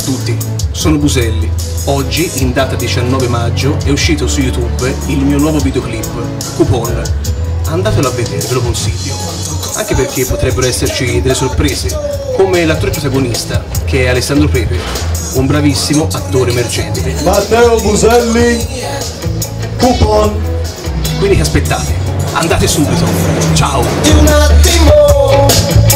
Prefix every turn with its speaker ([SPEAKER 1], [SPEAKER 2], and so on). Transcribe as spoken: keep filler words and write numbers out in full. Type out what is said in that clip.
[SPEAKER 1] tutti, sono Buselli. Oggi, in data diciannove maggio, è uscito su YouTube il mio nuovo videoclip, Coupon. Andatelo a vedere, ve lo consiglio. Anche perché potrebbero esserci delle sorprese, come l'attore protagonista, che è Alessandro Pepe, un bravissimo attore emergente.
[SPEAKER 2] Matteo Buselli, Coupon.
[SPEAKER 1] Quindi che aspettate? Andate subito. Ciao!
[SPEAKER 3] Di un attimo